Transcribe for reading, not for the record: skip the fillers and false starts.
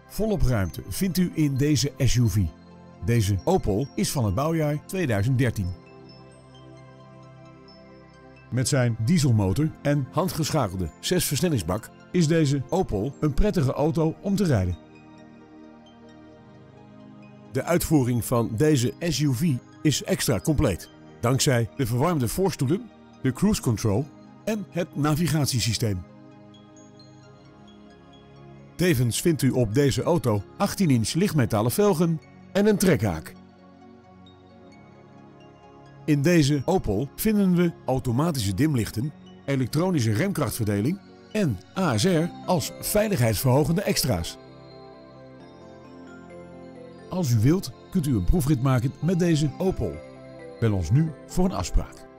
Volop ruimte vindt u in deze SUV. Deze Opel is van het bouwjaar 2013. Met zijn dieselmotor en handgeschakelde 6-versnellingsbak is deze Opel een prettige auto om te rijden. De uitvoering van deze SUV is extra compleet, dankzij de verwarmde voorstoelen, de cruise control en het navigatiesysteem. Tevens vindt u op deze auto 18-inch lichtmetalen velgen en een trekhaak. In deze Opel vinden we automatische dimlichten, elektronische remkrachtverdeling en ASR als veiligheidsverhogende extra's. Als u wilt, kunt u een proefrit maken met deze Opel. Bel ons nu voor een afspraak.